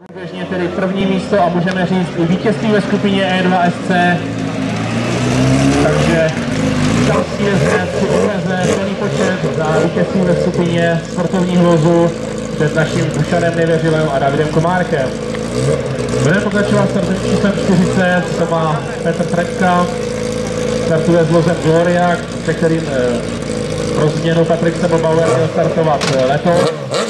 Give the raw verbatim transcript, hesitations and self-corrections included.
Běžně tedy první místo a můžeme říct i vítězství ve skupině E dva S C. Takže další jezdec si odveze plný počet za vítězství ve skupině sportovního vozu před naším Dušanem Nevěřilem a Davidem Komárkem. Budeme pokračovat startem číslem čtyřicet, to má Petr Trepka, startuje s vozem Gloria, se kterým eh, pro změnu Patrik Sebobauer měl startovat letos.